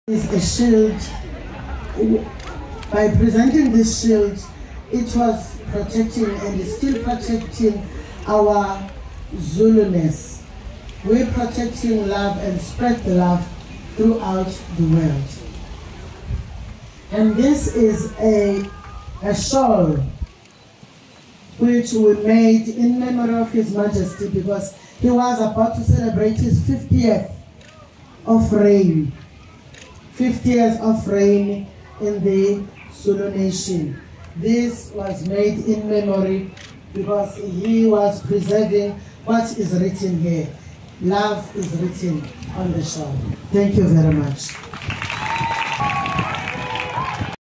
Is a shield. By presenting this shield, it was protecting and is still protecting our Zuluness. We're protecting love and spread the love throughout the world. And this is a shawl which we made in memory of His Majesty, because he was about to celebrate his 50th of reign. 50 years of reign in the Zulu nation. This was made in memory because he was preserving what is written here. Love is written on the shawl. Thank you very much.